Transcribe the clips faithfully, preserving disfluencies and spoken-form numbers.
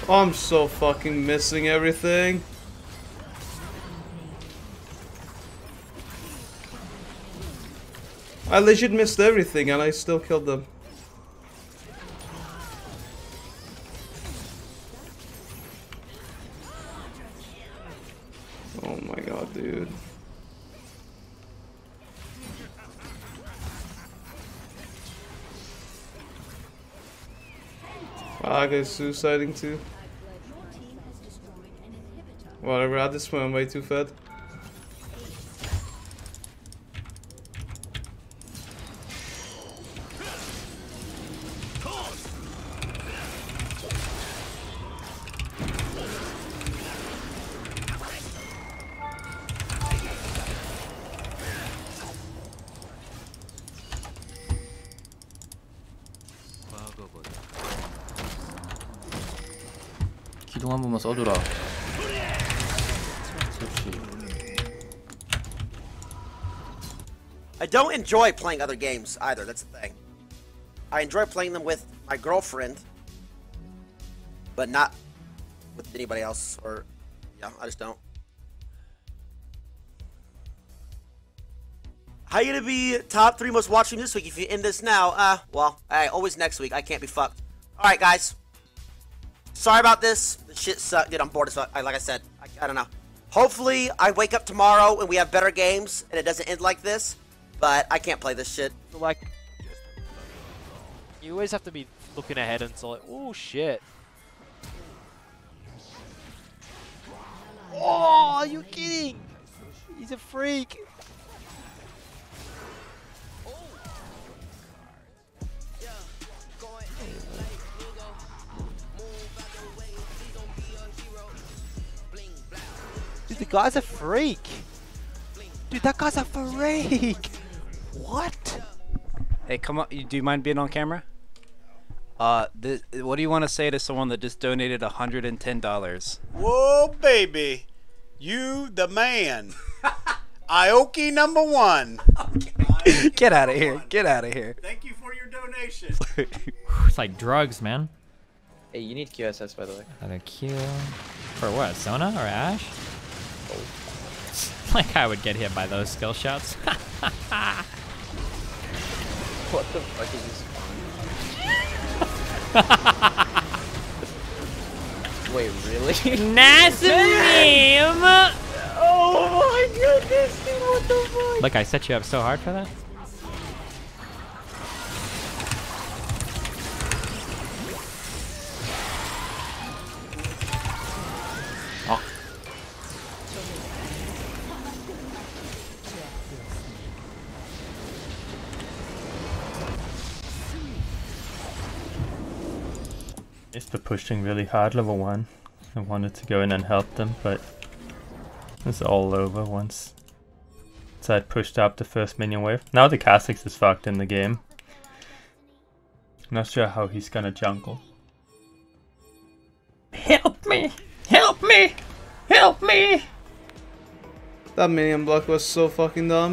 I'm so fucking missing everything. I legit missed everything and I still killed them. Oh my god, dude. Ah, that guy's suiciding too. Whatever, at this point I'm way too fed. 기둥 한 번만 써줘라. I don't enjoy playing other games either, that's the thing. I enjoy playing them with my girlfriend, but not with anybody else, or, yeah, I just don't. How you gonna be top three most watching this week if you end this now? Uh, well, hey, always next week. I can't be fucked. Alright, guys. Sorry about this. This shit sucked. Dude, I'm bored as fuck. Like I said, I, I don't know. Hopefully, I wake up tomorrow and we have better games and it doesn't end like this. But I can't play this shit. Like, you always have to be looking ahead and so like, oh shit. Oh, are you kidding? He's a freak. Dude, the guy's a freak. Dude, that guy's a freak. What? Hey, come on. Do you mind being on camera? Uh, th what do you want to say to someone that just donated one hundred ten dollars? Whoa, baby. You the man. Aoki number one. Okay. Get out of here. Get out of here. Thank you for your donation. It's like drugs, man. Hey, you need Q S S by the way. Another Q. For what? Sona or Ashe? Oh. Like I would get hit by those skill shots. What the fuck is this? Wait, really? Nice meme! Oh my goodness, dude, what the fuck? Look, I set you up so hard for that. Oh. It's the pushing really hard level one. I wanted to go in and help them, but it's all over once so I'd pushed up the first minion wave. Now the Kha'Zix is fucked in the game. Not sure how he's gonna jungle. Help me! Help me! Help me! That minion block was so fucking dumb.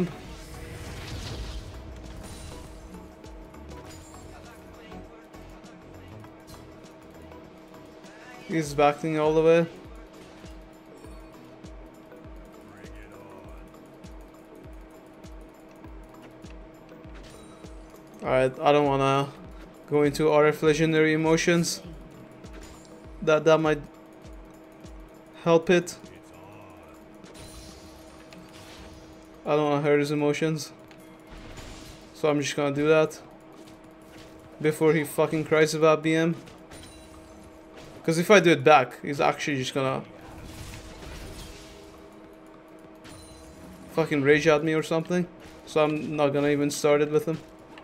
He's backing all the way. Alright, I don't wanna go into R F legendary emotions. That that might help it. I don't wanna hurt his emotions. So I'm just gonna do that before he fucking cries about B M. Because if I do it back, he's actually just gonna fucking rage at me or something. So I'm not gonna even start it with him.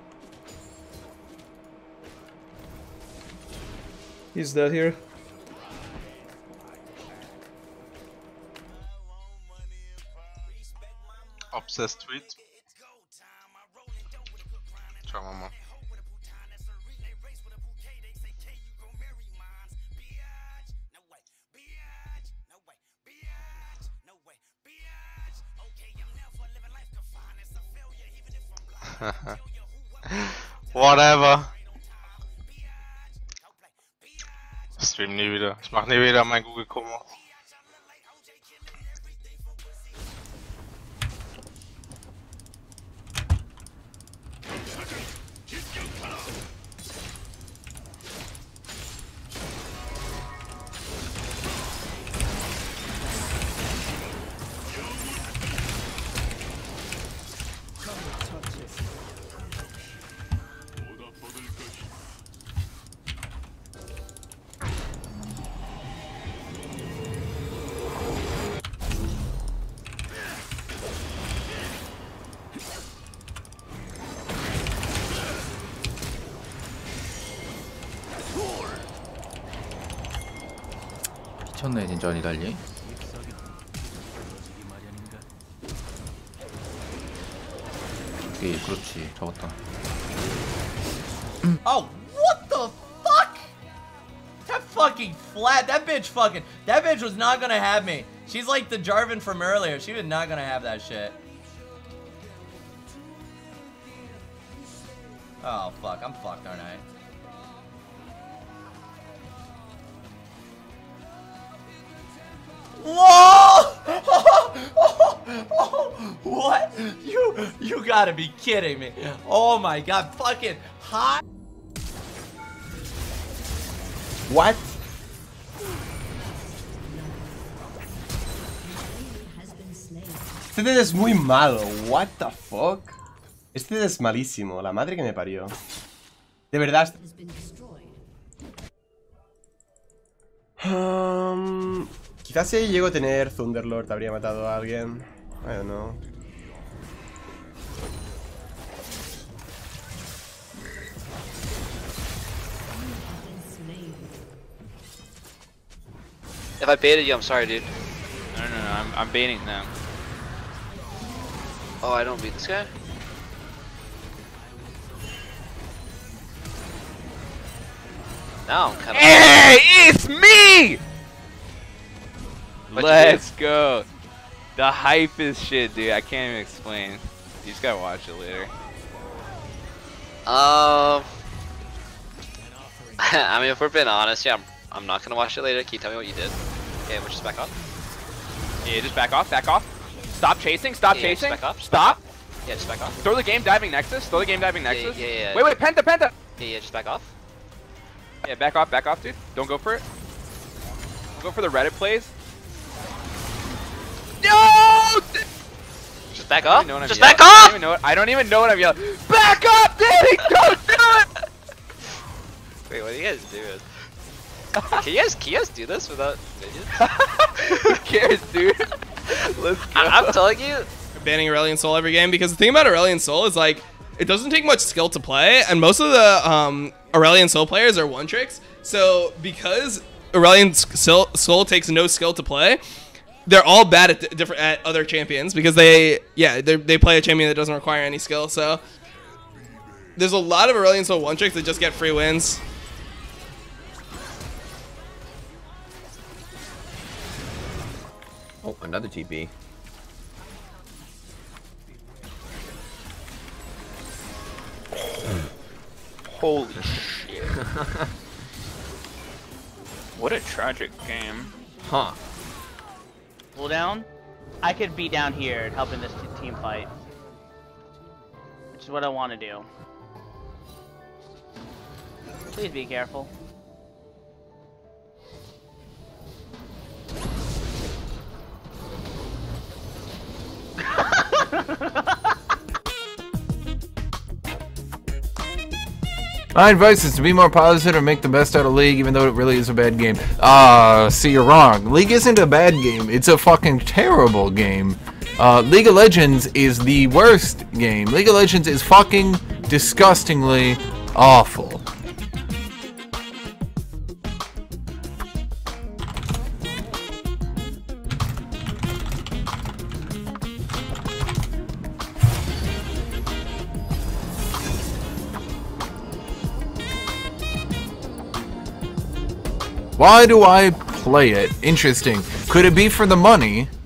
He's dead here. Obsessed tweet. Ciao mamma. Whatever. stream nie wieder. Ich mach nie wieder mein Google Chrome auf. 미쳤네 진짜 니달리. 오케이 그렇지 잡았다. Oh, what the fuck? That fucking flat, that bitch fucking, that bitch was not gonna have me. She's like the Jarvan from earlier. She was not gonna have that shit. Oh fuck, I'm fucked, aren't I? Whoa! What? You you gotta be kidding me. Oh my god, fucking hot. What? Este es muy malo. What the fuck? Este es malísimo. La madre que me parió. De verdad. Um, quizás si llego a tener Thunderlord habría matado a alguien. I don't know. If I baited you, I'm sorry, dude. No, no, no, I'm, I'm baiting them. Oh, I don't beat this guy? Now I'm kind of. Hey, it's me! What'd Let's go. The hype is shit, dude. I can't even explain. You just gotta watch it later. Um. I mean, if we're being honest, yeah, I'm, I'm not gonna watch it later. Can you tell me what you did? Okay, we'll just back off. Yeah, just back off, back off. Stop chasing, stop Yeah, chasing. just back off, just Stop. back off. Yeah, just back off. Throw the game diving Nexus. Throw the game diving Nexus. Yeah, yeah, yeah. Wait, wait, Penta, Penta. Yeah, yeah, just back off. Yeah, back off, back off, dude. Don't go for it. Go for the Reddit plays. No! Just back off. Just yelling. back off. I don't even know what, I don't even know what I'm yelling. Back up, Danny! Don't do it! Wait, what are you guys doing? Can you guys, can you guys do this without minions? Who cares, dude? Let's go. I I'm telling you. Banning Aurelion Sol every game, because the thing about Aurelion Sol is like it doesn't take much skill to play, and most of the um, Aurelion Sol players are one tricks. So because Aurelion Sol, Sol takes no skill to play, they're all bad at different at other champions because they yeah they play a champion that doesn't require any skill. So there's a lot of Aurelion Sol one tricks that just get free wins. Oh, another T P. Holy shit. What a tragic game. Huh. Pull down. I could be down here helping this team fight. Which is what I want to do. Please be careful. My advice is to be more positive and make the best out of League, even though it really is a bad game. Uh, see, you're wrong. League isn't a bad game. It's a fucking terrible game. Uh, League of Legends is the worst game. League of Legends is fucking disgustingly awful. Why do I play it? Interesting. Could it be for the money?